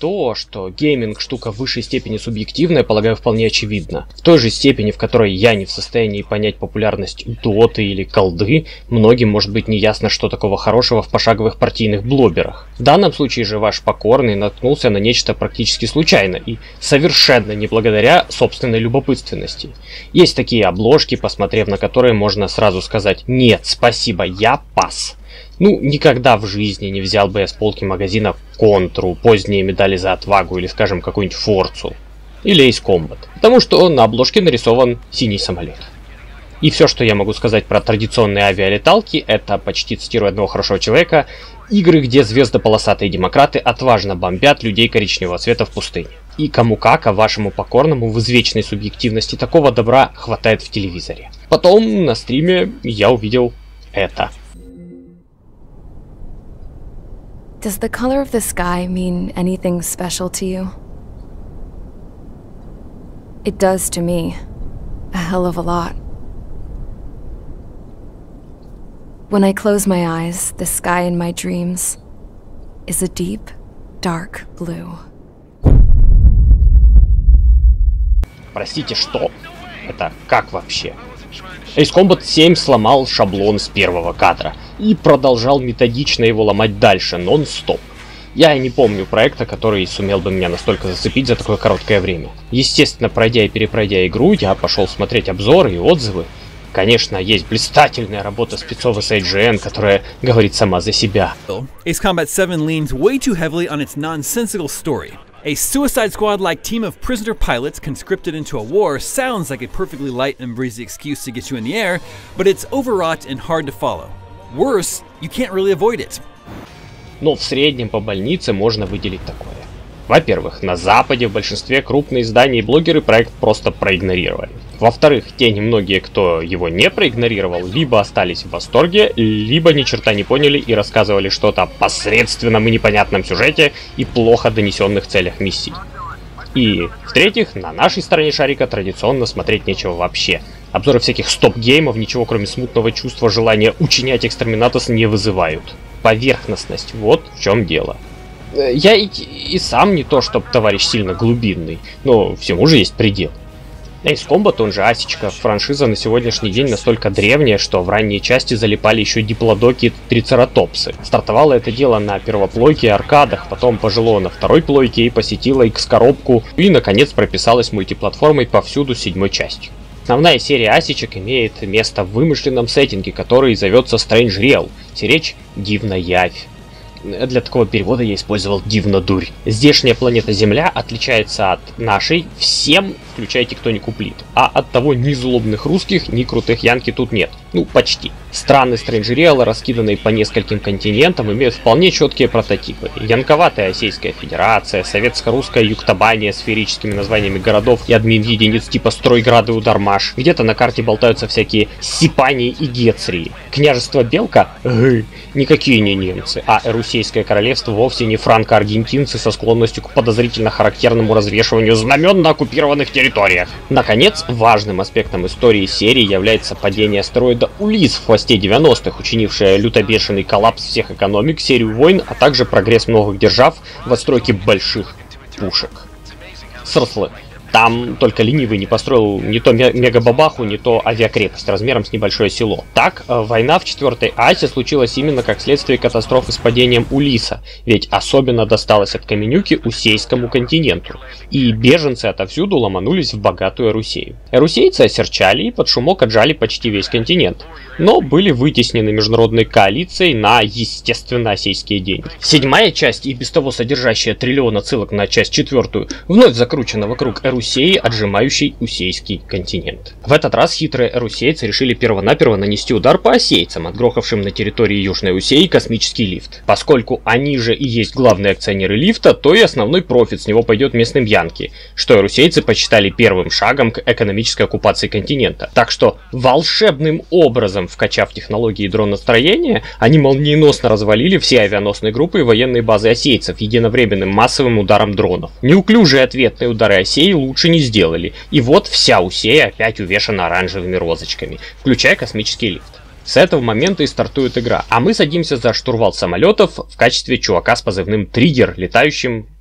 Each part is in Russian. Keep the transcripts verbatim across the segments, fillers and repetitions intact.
То, что гейминг штука в высшей степени субъективная, полагаю, вполне очевидно. В той же степени, в которой я не в состоянии понять популярность доты или колды, многим может быть неясно, что такого хорошего в пошаговых партийных блоберах. В данном случае же ваш покорный наткнулся на нечто практически случайно и совершенно не благодаря собственной любопытственности. Есть такие обложки, посмотрев на которые можно сразу сказать: «Нет, спасибо, я пас». Ну, никогда в жизни не взял бы я с полки магазина Контру, поздние медали за отвагу или, скажем, какую-нибудь Форцу. Или Ace Combat. Потому что на обложке нарисован синий самолет. И все, что я могу сказать про традиционные авиалеталки, это, почти цитируя одного хорошего человека, игры, где звездополосатые демократы отважно бомбят людей коричневого цвета в пустыне. И кому как, а вашему покорному в извечной субъективности такого добра хватает в телевизоре. Потом на стриме я увидел это. Does the color of the sky mean anything special to you? It does to me. A hell of a lot. When I close my eyes, the sky in my dreams is a deep, dark blue. Простите, что? Это как вообще? Ace Combat семь сломал шаблон с первого кадра и продолжал методично его ломать дальше, нон-стоп. Я не помню проекта, который сумел бы меня настолько зацепить за такое короткое время. Естественно, пройдя и перепройдя игру, я пошел смотреть обзоры и отзывы. Конечно, есть блистательная работа спецов из ай джи эн, которая говорит сама за себя. Ace Combat seven leans way too heavily on its nonsensical story. A Suicide Squad-like team of prisoner pilots conscripted into a war sounds like a perfectly light and breezy excuse to get you in the air, but it's overwrought and hard to follow. Worse, you can't really avoid it. Но в среднем по больнице можно выделить такое. Во-первых, на Западе в большинстве крупные издания и блогеры проект просто проигнорировали. Во-вторых, те немногие, кто его не проигнорировал, либо остались в восторге, либо ни черта не поняли и рассказывали что-то о посредственном и непонятном сюжете и плохо донесенных целях миссий. И, в-третьих, на нашей стороне шарика традиционно смотреть нечего вообще. Обзоры всяких стоп-геймов ничего кроме смутного чувства желания учинять экстраминатос не вызывают. Поверхностность, вот в чем дело. Я и, и сам не то, чтоб товарищ сильно глубинный, но всему же есть предел. Ace Combat, он же Асечка, франшиза на сегодняшний день настолько древняя, что в ранние части залипали еще диплодоки и трицератопсы. Стартовало это дело на первоплойке и аркадах, потом пожило на второй плойке и посетило X-коробку, и наконец прописалась мультиплатформой повсюду с седьмой частью. Основная серия Асечек имеет место в вымышленном сеттинге, который зовется Strange Real, сиречь «Дивная явь». Для такого перевода я использовал «дивно-дурь». Здешняя планета Земля отличается от нашей всем, включая тектонику плит. А от того ни злобных русских, ни крутых янки тут нет. Ну, почти. Страны Strange Real, раскиданные по нескольким континентам, имеют вполне четкие прототипы. Янковатая Осейская Федерация, советско-русская Юктабания с сферическими названиями городов и админ-единиц типа Стройград и Удармаш. Где-то на карте болтаются всякие Сипании и Гецрии. Княжество Белка? Гы, никакие не немцы, а Эрусейское королевство вовсе не франко-аргентинцы со склонностью к подозрительно характерному развешиванию знамен на оккупированных территориях. Наконец, важным аспектом истории серии является падение астероида Улисс в хвосте девяностых, учинившее лютобешеный коллапс всех экономик, серию войн, а также прогресс новых держав в отстройке больших пушек. Срслы. Там только ленивый не построил не то мегабабаху, не то авиакрепость размером с небольшое село. Так, война в четвёртой Асе случилась именно как следствие катастрофы с падением Улисса, ведь особенно досталось от Каменюки Усейскому континенту, и беженцы отовсюду ломанулись в богатую Эрусею. Эрусейцы осерчали и под шумок отжали почти весь континент, но были вытеснены международной коалицией на, естественно, осейские деньги. Седьмая часть, и без того содержащая триллион отсылок на часть четвертую, вновь закручена вокруг Эрусеи, отжимающий Усейский континент. В этот раз хитрые эрусейцы решили первонаперво нанести удар по осейцам, отгрохавшим на территории Южной Усеи космический лифт. Поскольку они же и есть главные акционеры лифта, то и основной профит с него пойдет местным янки, что эрусейцы посчитали первым шагом к экономической оккупации континента. Так что волшебным образом, вкачав технологии дроностроения, они молниеносно развалили все авианосные группы и военные базы осейцев единовременным массовым ударом дронов. Неуклюжие ответные удары осей лучше не сделали, и вот вся Усея опять увешана оранжевыми розочками, включая космический лифт. С этого момента и стартует игра, а мы садимся за штурвал самолетов в качестве чувака с позывным «Триггер», летающим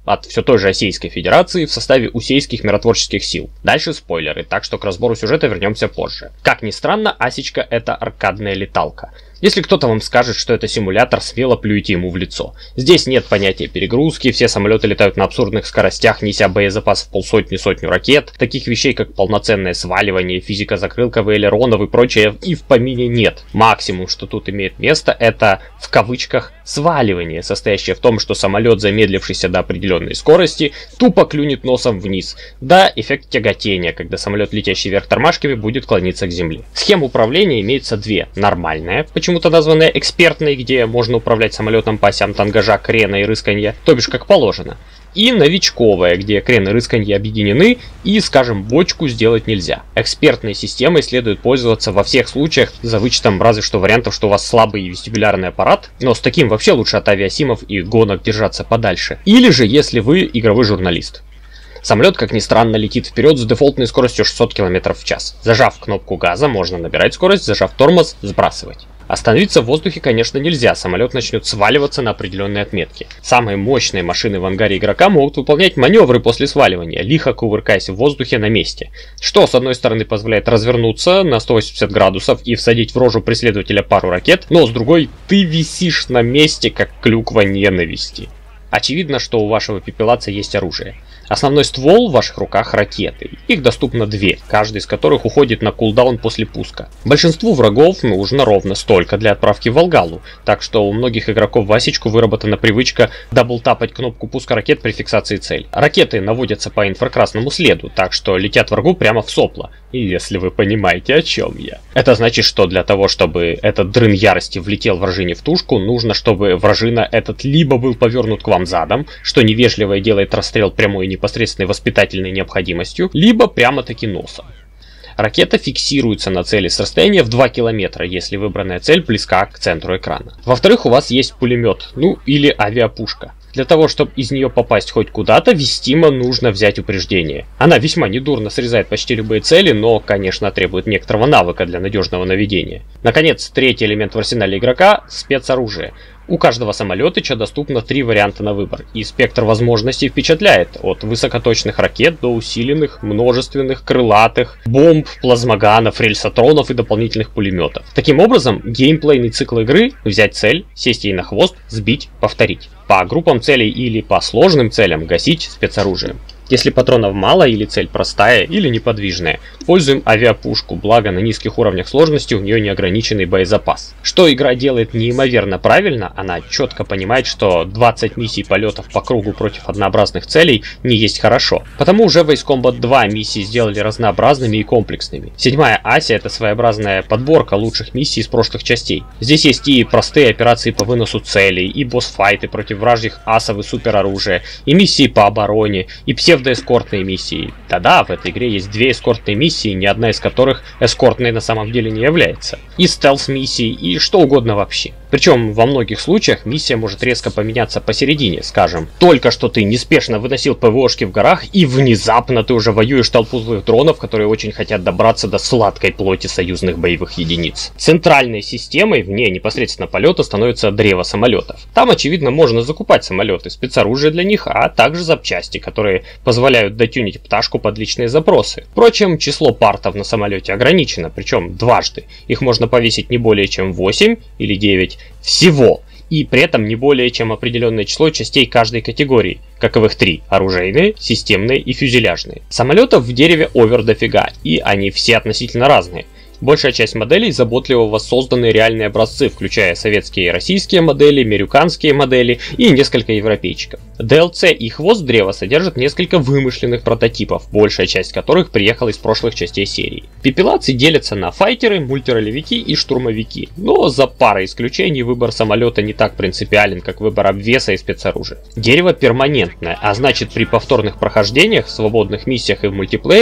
от все той же Осейской Федерации в составе Усейских миротворческих сил. Дальше спойлеры, так что к разбору сюжета вернемся позже. Как ни странно, Асечка — это аркадная леталка. Если кто-то вам скажет, что это симулятор, смело плюйте ему в лицо. Здесь нет понятия перегрузки, все самолеты летают на абсурдных скоростях, неся боезапас в полсотни-сотню ракет. Таких вещей, как полноценное сваливание, физика закрылковых элеронов и прочее, и в помине нет. Максимум, что тут имеет место, это в кавычках сваливание, состоящее в том, что самолет, замедлившийся до определенной скорости, тупо клюнет носом вниз. Да, эффект тяготения, когда самолет, летящий вверх тормашками, будет клониться к земле. Схем управления имеется две. Нормальная, почему-то названная экспертной, где можно управлять самолетом по осям тангажа, крена и рысканья, то бишь как положено. И новичковая, где крен и рысканье объединены и, скажем, бочку сделать нельзя. Экспертной системой следует пользоваться во всех случаях, за вычетом разве что вариантов, что у вас слабый вестибулярный аппарат, но с таким вообще лучше от авиасимов и гонок держаться подальше. Или же, если вы игровой журналист. Самолет, как ни странно, летит вперед с дефолтной скоростью шестьсот километров в час. Зажав кнопку газа, можно набирать скорость, зажав тормоз, сбрасывать. Остановиться в воздухе, конечно, нельзя, самолет начнет сваливаться на определенной отметке. Самые мощные машины в ангаре игрока могут выполнять маневры после сваливания, лихо кувыркаясь в воздухе на месте. Что, с одной стороны, позволяет развернуться на сто восемьдесят градусов и всадить в рожу преследователя пару ракет, но с другой, ты висишь на месте, как клюква ненависти. Очевидно, что у вашего пепелаца есть оружие. Основной ствол в ваших руках — ракеты. Их доступно две, каждая из которых уходит на кулдаун после пуска. Большинству врагов нужно ровно столько для отправки в Волгалу, так что у многих игроков в Асечку выработана привычка даблтапать кнопку пуска ракет при фиксации цели. Ракеты наводятся по инфракрасному следу, так что летят врагу прямо в сопло. И если вы понимаете, о чем я. Это значит, что для того, чтобы этот дрын ярости влетел вражине в тушку, нужно, чтобы вражина этот либо был повернут к вам задом, что невежливое делает расстрел прямой и непосредственной воспитательной необходимостью, либо прямо-таки носом. Ракета фиксируется на цели с расстояния в два километра, если выбранная цель близка к центру экрана. Во-вторых, у вас есть пулемет, ну или авиапушка. Для того, чтобы из нее попасть хоть куда-то, вестимо нужно взять упреждение. Она весьма недурно срезает почти любые цели, но, конечно, требует некоторого навыка для надежного наведения. Наконец, третий элемент в арсенале игрока — спецоружие. У каждого самолетыча доступно три варианта на выбор, и спектр возможностей впечатляет, от высокоточных ракет до усиленных, множественных, крылатых, бомб, плазмоганов, рельсотронов и дополнительных пулеметов. Таким образом, геймплейный цикл игры — взять цель, сесть ей на хвост, сбить, повторить. По группам целей или по сложным целям гасить спецоружием. Если патронов мало или цель простая или неподвижная, пользуем авиапушку, благо на низких уровнях сложности у нее неограниченный боезапас. Что игра делает неимоверно правильно, она четко понимает, что двадцать миссий полетов по кругу против однообразных целей не есть хорошо. Потому уже в Ace Combat два миссии сделали разнообразными и комплексными. Седьмая Ася — это своеобразная подборка лучших миссий из прошлых частей. Здесь есть и простые операции по выносу целей, и босс-файты против вражьих асов и супероружия, и миссии по обороне, и псевдо эскортные миссии. Да-да, в этой игре есть две эскортные миссии, ни одна из которых эскортной на самом деле не является. И стелс-миссии, и что угодно вообще. Причем во многих случаях миссия может резко поменяться посередине, скажем. Только что ты неспешно выносил ПВОшки в горах, и внезапно ты уже воюешь толпу злых дронов, которые очень хотят добраться до сладкой плоти союзных боевых единиц. Центральной системой вне непосредственно полета становится древо самолетов. Там, очевидно, можно закупать самолеты, спецоружие для них, а также запчасти, которые позволяют дотюнить пташку под личные запросы. Впрочем, число партов на самолете ограничено, причем дважды. Их можно повесить не более чем восемь или девять всего. И при этом не более чем определенное число частей каждой категории, каковых три: оружейные, системные и фюзеляжные. Самолетов в дереве овер дофига, и они все относительно разные. Большая часть моделей заботливо воссозданы реальные образцы, включая советские и российские модели, американские модели и несколько европейчиков. ди эл си и хвост древа содержат несколько вымышленных прототипов, большая часть которых приехала из прошлых частей серии. Пепелацы делятся на файтеры, мультиролевики и штурмовики, но за парой исключений выбор самолета не так принципиален, как выбор обвеса и спецоружия. Дерево перманентное, а значит при повторных прохождениях, в свободных миссиях и в мультиплеере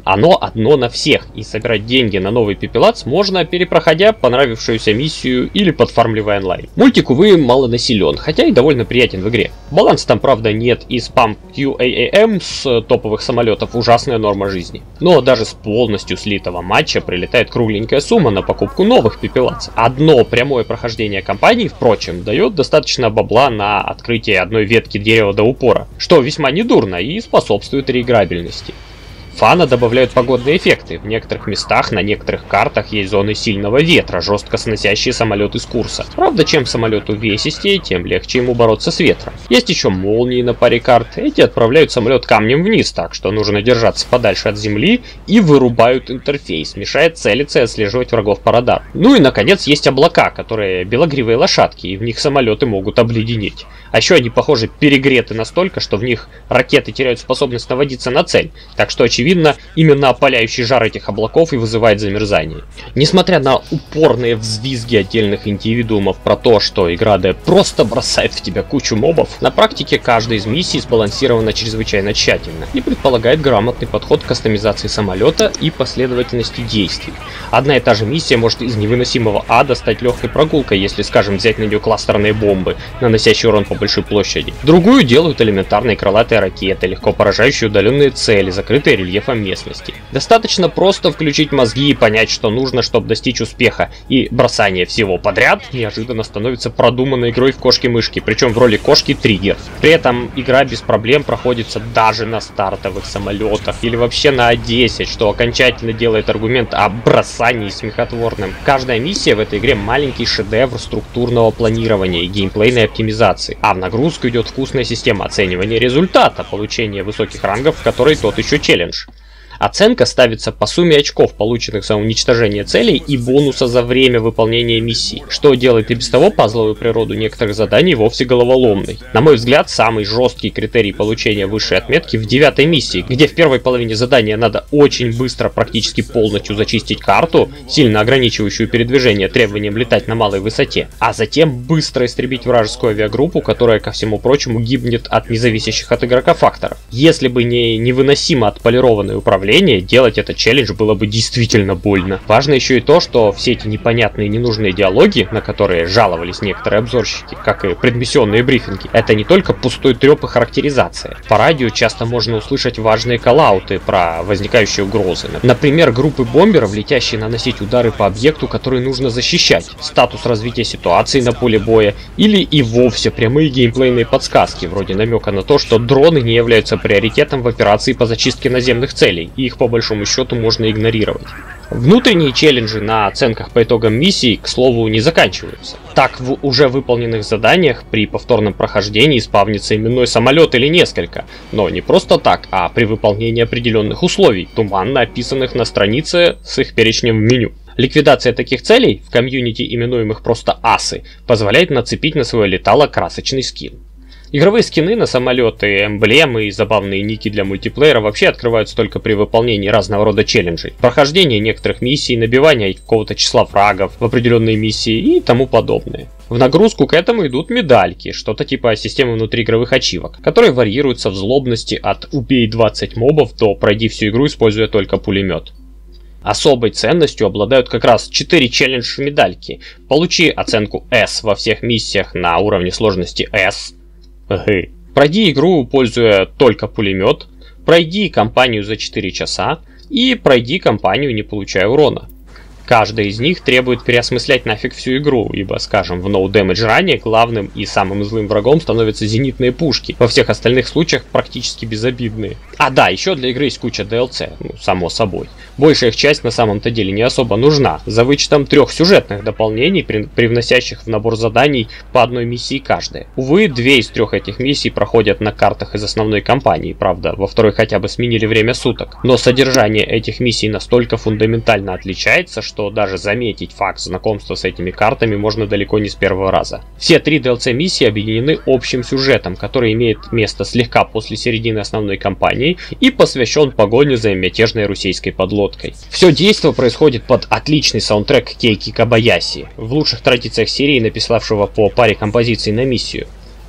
Оно одно на всех, и собирать деньги на новый пепелац можно, перепроходя понравившуюся миссию или подфармливая онлайн. Мультик, увы, мало населен, хотя и довольно приятен в игре. Баланс там, правда, нет, и спам кью эй эй эм с топовых самолетов ужасная норма жизни. Но даже с полностью слитого матча прилетает кругленькая сумма на покупку новых пепелацев. Одно прямое прохождение кампании, впрочем, дает достаточно бабла на открытие одной ветки дерева до упора, что весьма недурно и способствует реиграбельности. Фана добавляют погодные эффекты. В некоторых местах, на некоторых картах есть зоны сильного ветра, жестко сносящие самолеты с курса. Правда, чем самолет увесистее, тем легче ему бороться с ветром. Есть еще молнии на паре карт. Эти отправляют самолет камнем вниз, так что нужно держаться подальше от земли, и вырубают интерфейс, мешает целиться и отслеживать врагов по радару. Ну и наконец есть облака, которые белогривые лошадки, и в них самолеты могут обледенеть. А еще они, похоже, перегреты настолько, что в них ракеты теряют способность наводиться на цель, так что очевидно, Видно, именно опаляющий жар этих облаков и вызывает замерзание. Несмотря на упорные взвизги отдельных индивидуумов про то, что игра Д просто бросает в тебя кучу мобов, на практике каждая из миссий сбалансирована чрезвычайно тщательно и предполагает грамотный подход к кастомизации самолета и последовательности действий. Одна и та же миссия может из невыносимого ада стать легкой прогулкой, если, скажем, взять на нее кластерные бомбы, наносящие урон по большой площади. Другую делают элементарные крылатые ракеты, легко поражающие удаленные цели, закрытые рельефы местности. Достаточно просто включить мозги и понять, что нужно, чтобы достичь успеха, и бросание всего подряд неожиданно становится продуманной игрой в кошки-мышки, причем в роли кошки триггер. При этом игра без проблем проходится даже на стартовых самолетах или вообще на А десять, что окончательно делает аргумент о бросании смехотворным. Каждая миссия в этой игре маленький шедевр структурного планирования и геймплейной оптимизации, а в нагрузку идет вкусная система оценивания результата, получения высоких рангов, в которой тот еще челлендж. Оценка ставится по сумме очков, полученных за уничтожение целей, и бонуса за время выполнения миссий, что делает и без того пазловую природу некоторых заданий вовсе головоломной. На мой взгляд, самый жесткий критерий получения высшей отметки в девятой миссии, где в первой половине задания надо очень быстро, практически полностью зачистить карту, сильно ограничивающую передвижение требованием летать на малой высоте, а затем быстро истребить вражескую авиагруппу, которая, ко всему прочему, гибнет от независящих от игрока факторов. Если бы не невыносимо отполированное управление, делать этот челлендж было бы действительно больно. Важно еще и то, что все эти непонятные и ненужные диалоги, на которые жаловались некоторые обзорщики, как и предмиссионные брифинги, это не только пустой треп и характеризация. По радио часто можно услышать важные коллауты про возникающие угрозы. Например, группы бомберов, летящие наносить удары по объекту, который нужно защищать, статус развития ситуации на поле боя, или и вовсе прямые геймплейные подсказки, вроде намека на то, что дроны не являются приоритетом в операции по зачистке наземных целей, и их по большому счету можно игнорировать. Внутренние челленджи на оценках по итогам миссий, к слову, не заканчиваются. Так, в уже выполненных заданиях при повторном прохождении спавнится именной самолет или несколько, но не просто так, а при выполнении определенных условий, туманно описанных на странице с их перечнем в меню. Ликвидация таких целей, в комьюнити именуемых просто асы, позволяет нацепить на свое летало красочный скин. Игровые скины на самолеты, эмблемы и забавные ники для мультиплеера вообще открываются только при выполнении разного рода челленджей, прохождении некоторых миссий, набивания какого-то числа фрагов в определенные миссии и тому подобное. В нагрузку к этому идут медальки, что-то типа системы внутриигровых ачивок, которые варьируются в злобности от «убей двадцать мобов» до «пройди всю игру, используя только пулемет». Особой ценностью обладают как раз четыре челлендж-медальки. Получи оценку эс во всех миссиях на уровне сложности эс. Ага. Пройди игру, пользуя только пулемет, пройди кампанию за четыре часа и пройди кампанию, не получая урона. Каждая из них требует переосмыслять нафиг всю игру, ибо, скажем, в No Damage Run главным и самым злым врагом становятся зенитные пушки, во всех остальных случаях практически безобидные. А да, еще для игры есть куча ди эл си, ну, само собой. Большая их часть на самом-то деле не особо нужна, за вычетом трех сюжетных дополнений, при привносящих в набор заданий по одной миссии каждая. Увы, две из трех этих миссий проходят на картах из основной кампании, правда, во второй хотя бы сменили время суток. Но содержание этих миссий настолько фундаментально отличается, что что даже заметить факт знакомства с этими картами можно далеко не с первого раза. Все три ди эл си миссии объединены общим сюжетом, который имеет место слегка после середины основной кампании и посвящен погоне за мятежной русейской подлодкой. Все действо происходит под отличный саундтрек Кейки Кабаяси, в лучших традициях серии, написавшего по паре композиций на миссию.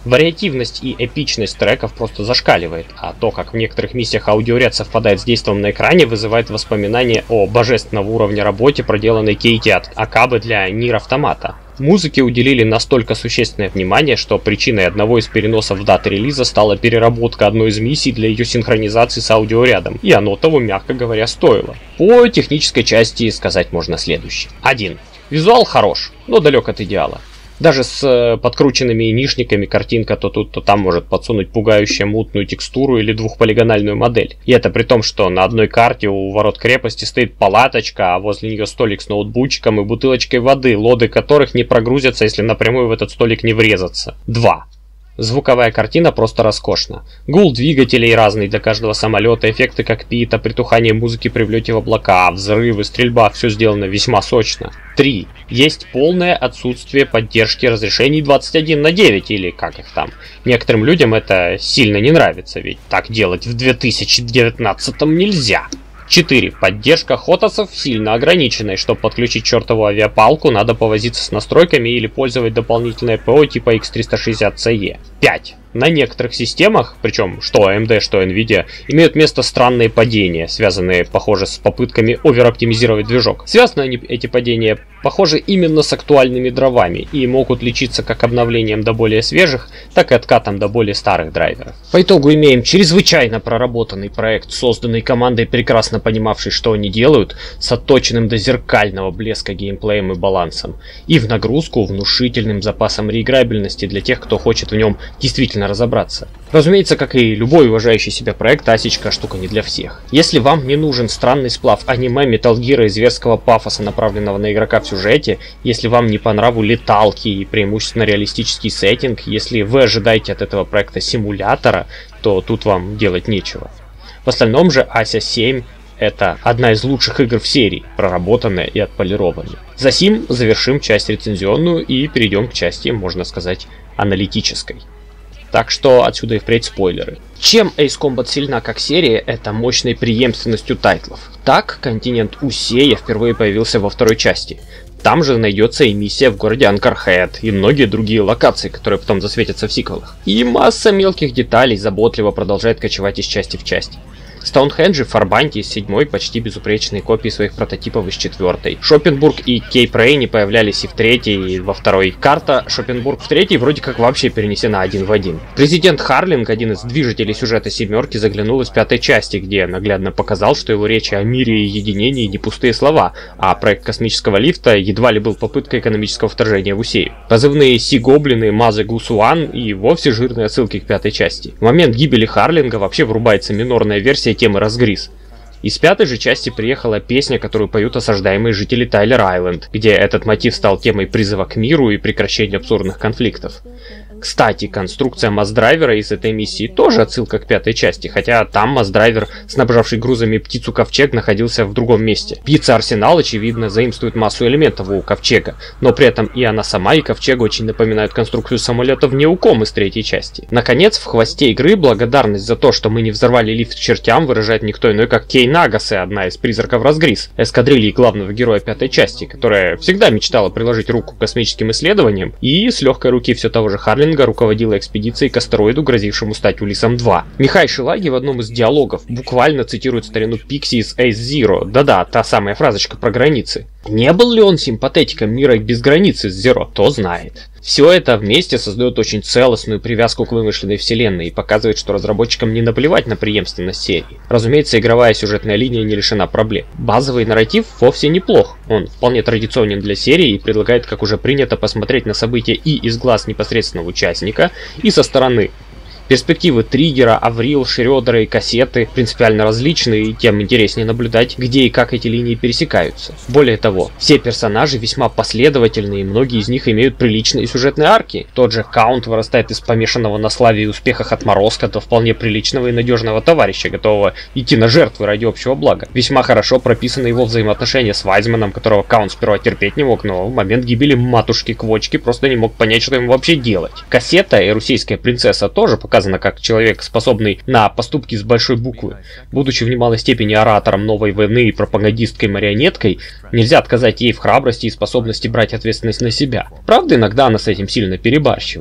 Вариативность и эпичность треков просто зашкаливает, а то, как в некоторых миссиях аудиоряд совпадает с действием на экране, вызывает воспоминания о божественного уровня работе, проделанной Кейти от Акабы для Нир Автомата. Музыке уделили настолько существенное внимание, что причиной одного из переносов даты релиза стала переработка одной из миссий для ее синхронизации с аудиорядом, и оно того, мягко говоря, стоило. По технической части сказать можно следующее. один. Визуал хорош, но далек от идеала. Даже с э, подкрученными нишниками картинка то тут, то там может подсунуть пугающую мутную текстуру или двухполигональную модель. И это при том, что на одной карте у ворот крепости стоит палаточка, а возле нее столик с ноутбучиком и бутылочкой воды, лоды которых не прогрузятся, если напрямую в этот столик не врезаться. два. Звуковая картина просто роскошна. Гул двигателей разный для каждого самолета, эффекты кокпита, притухание музыки при влете в облака, взрывы, стрельба, все сделано весьма сочно. три. Есть полное отсутствие поддержки разрешений двадцать один на девять или как их там. Некоторым людям это сильно не нравится, ведь так делать в две тысячи девятнадцатом нельзя. четыре. Поддержка хотосов сильно ограниченная. Чтобы подключить чертову авиапалку, надо повозиться с настройками или пользовать дополнительное ПО типа икс триста шестьдесят си и. пять. На некоторых системах, причем что эй эм ди, что Nvidia, имеют место странные падения, связанные, похоже, с попытками овер-оптимизировать движок. Связаны они, эти падения, похоже, именно с актуальными дровами и могут лечиться как обновлением до более свежих, так и откатом до более старых драйверов. По итогу имеем чрезвычайно проработанный проект, созданный командой, прекрасно понимавшей, что они делают, с отточенным до зеркального блеска геймплеем и балансом, и в нагрузку внушительным запасом реиграбельности для тех, кто хочет в нем действительно разобраться. Разумеется, как и любой уважающий себя проект, Асечка штука не для всех. Если вам не нужен странный сплав аниме, Metal Gear и зверского пафоса, направленного на игрока в сюжете, если вам не по нраву леталки и преимущественно реалистический сеттинг, если вы ожидаете от этого проекта симулятора, то тут вам делать нечего. В остальном же Ася семь это одна из лучших игр в серии, проработанная и отполированная. Засим завершим часть рецензионную и перейдем к части, можно сказать, аналитической. Так что отсюда и впредь спойлеры. Чем Ace Combat сильна как серия, это мощной преемственностью тайтлов. Так, континент Усея впервые появился во второй части. Там же найдется и миссия в городе Анкархед, и многие другие локации, которые потом засветятся в сиквелах. И масса мелких деталей заботливо продолжает кочевать из части в часть. Стоунхендж и Фарбанти из седьмой почти безупречные копии своих прототипов из четвертой. Шоппенбург и Кейп Рейни появлялись и в третьей, и во второй. Карта Шоппенбург в третьей вроде как вообще перенесена один в один. Президент Харлинг, один из движителей сюжета семерки, заглянул из пятой части, где наглядно показал, что его речи о мире и единении не пустые слова, а проект космического лифта едва ли был попыткой экономического вторжения в Усею. Позывные Си-гоблины, Мазы Гусуан и вовсе жирные отсылки к пятой части. В момент гибели Харлинга вообще врубается минорная версия темы «Разгриз». Из пятой же части приехала песня, которую поют осаждаемые жители Тайлер-Айленд, где этот мотив стал темой призыва к миру и прекращению абсурдных конфликтов. Кстати, конструкция Маздрайвера из этой миссии тоже отсылка к пятой части, хотя там Маздрайвер, снабжавший грузами птицу Ковчег, находился в другом месте. Птица Арсенал, очевидно, заимствует массу элементов у Ковчега, но при этом и она сама, и Ковчег очень напоминают конструкцию самолетов Неуком из третьей части. Наконец, в хвосте игры благодарность за то, что мы не взорвали лифт к чертям, выражает никто иной, как Кей Нагасе, одна из призраков Разгриз, эскадрильи главного героя пятой части, которая всегда мечтала приложить руку к космическим исследованиям, и с легкой руки все того же Харлинга руководила экспедицией к астероиду, грозившему стать Улиссом два. Михай Шилаги в одном из диалогов буквально цитирует старину Пикси из Ace Zero. Да-да, та самая фразочка про границы. Не был ли он симпатетиком мира без границ из Zero? Кто знает. Все это вместе создает очень целостную привязку к вымышленной вселенной и показывает, что разработчикам не наплевать на преемственность серии. Разумеется, игровая сюжетная линия не лишена проблем. Базовый нарратив вовсе неплох. Он вполне традиционен для серии и предлагает, как уже принято, посмотреть на события и из глаз непосредственного участника, и со стороны. Перспективы Триггера, Аврил, Шрёдера и Кассеты принципиально различны, и тем интереснее наблюдать, где и как эти линии пересекаются. Более того, все персонажи весьма последовательны, и многие из них имеют приличные сюжетные арки. Тот же Каунт вырастает из помешанного на славе и успехах отморозка до вполне приличного и надежного товарища, готового идти на жертвы ради общего блага. Весьма хорошо прописаны его взаимоотношения с Вайзманом, которого Каунт сперва терпеть не мог, но в момент гибели матушки Квочки просто не мог понять, что ему вообще делать. Кассета и русейская принцесса тоже показаны Показано как человек, способный на поступки с большой буквы. Будучи в немалой степени оратором новой войны и пропагандисткой-марионеткой, нельзя отказать ей в храбрости и способности брать ответственность на себя. Правда, иногда она с этим сильно перебарщивает.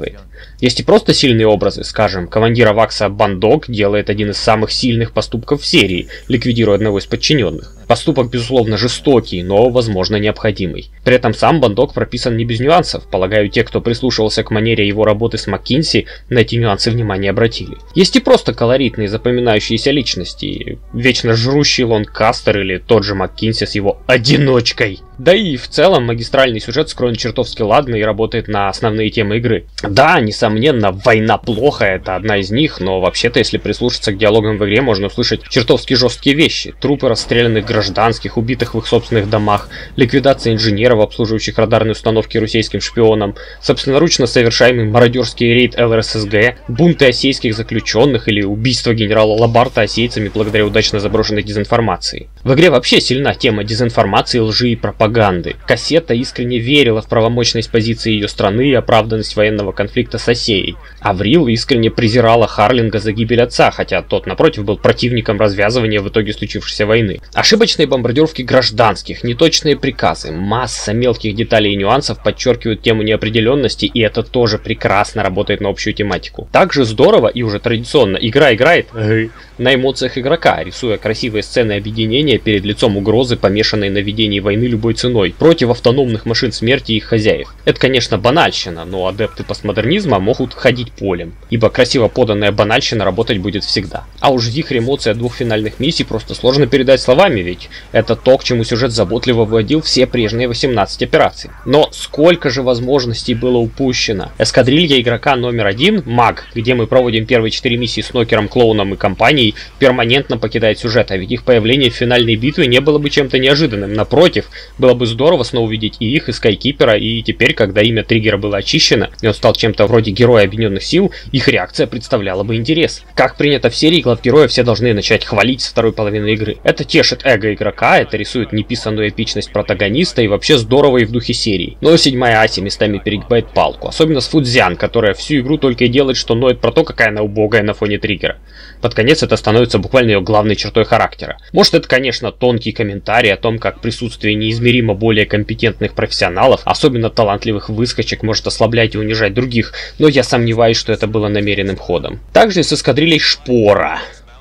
Есть и просто сильные образы, скажем, командира Вакса Бандок делает один из самых сильных поступков в серии, ликвидируя одного из подчиненных. Поступок, безусловно, жестокий, но, возможно, необходимый. При этом сам Бандок прописан не без нюансов. Полагаю, те, кто прислушивался к манере его работы с МакКинси, на эти нюансы внимание обратили. Есть и просто колоритные, запоминающиеся личности. Вечно жрущий Лонкастер или тот же МакКинси с его одиночкой. Да и в целом магистральный сюжет скроен чертовски ладно и работает на основные темы игры. Да, несомненно, война плохо, это одна из них, но вообще-то, если прислушаться к диалогам в игре, можно услышать чертовски жесткие вещи. Трупы расстрелянных гражданских, убитых в их собственных домах, ликвидация инженеров, обслуживающих радарные установки русейским шпионам, собственноручно совершаемый мародерский рейд эл эр эс эс гэ, бунты осейских заключенных или убийство генерала Лабарта осейцами благодаря удачно заброшенной дезинформации. В игре вообще сильна тема дезинформации, лжи и пропаганды. Кассета искренне верила в правомочность позиции ее страны и оправданность военного конфликта с Осеей. Аврил искренне презирала Харлинга за гибель отца, хотя тот, напротив, был противником развязывания в итоге случившейся войны. Ошибочные бомбардировки гражданских, неточные приказы, масса мелких деталей и нюансов подчеркивают тему неопределенности, и это тоже прекрасно работает на общую тематику. Также здорово и уже традиционно игра играет на эмоциях игрока, рисуя красивые сцены объединения перед лицом угрозы, помешанной на ведении войны любой ценой, против автономных машин смерти и их хозяев. Это, конечно, банальщина, но адепты постмодернизма могут ходить полем, ибо красиво поданная банальщина работать будет всегда. А уж вихрь эмоций от двух финальных миссий просто сложно передать словами, ведь это то, к чему сюжет заботливо вводил все прежние восемнадцать операций. Но сколько же возможностей было упущено. Эскадрилья игрока номер один, Маг, где мы проводим первые четыре миссии с Нокером, Клоуном и компанией, перманентно покидает сюжет, а ведь их появление в финальной битве не было бы чем-то неожиданным. Напротив, было бы здорово снова увидеть и их, и Скайкипера, и теперь, когда имя Триггера было очищено, и он стал чем-то вроде героя Объединенных Сил, их реакция представляла бы интерес. Как принято в серии, главгероя все должны начать хвалить со второй половины игры. Это тешит эго игрока, это рисует неписанную эпичность протагониста и вообще здорово и в духе серии. Но седьмая Аси местами перегибает палку, особенно с Фудзян, которая всю игру только и делает, что ноет про то, какая она убогая на фоне Триггера. Под конец это становится буквально ее главной чертой характера. Может, это, конечно, тонкий комментарий о том, как присутствие неизмеримо более компетентных профессионалов, особенно талантливых выскочек, может ослаблять и унижать других, но я сомневаюсь, что это было намеренным ходом. Также с эскадрильей Шпора.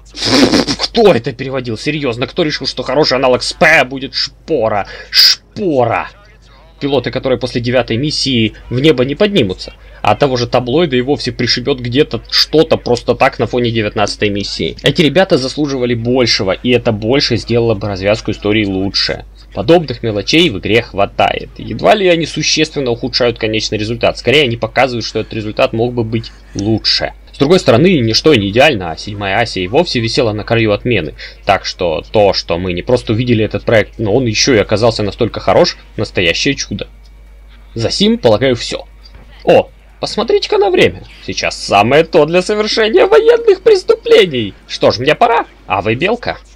Кто это переводил? Серьезно, кто решил, что хороший аналог СП будет Шпора? Шпора! Пилоты, которые после девятой миссии в небо не поднимутся. А от того же таблоида и вовсе пришибет где-то что-то просто так на фоне девятнадцатой миссии. Эти ребята заслуживали большего, и это больше сделало бы развязку истории лучше. Подобных мелочей в игре хватает. Едва ли они существенно ухудшают конечный результат. Скорее, они показывают, что этот результат мог бы быть лучше. С другой стороны, ничто не идеально, а седьмая Ася и вовсе висела на краю отмены. Так что то, что мы не просто увидели этот проект, но он еще и оказался настолько хорош, настоящее чудо. За сим, полагаю, все. О, посмотрите-ка на время. Сейчас самое то для совершения военных преступлений. Что ж, мне пора. А вы, Белка?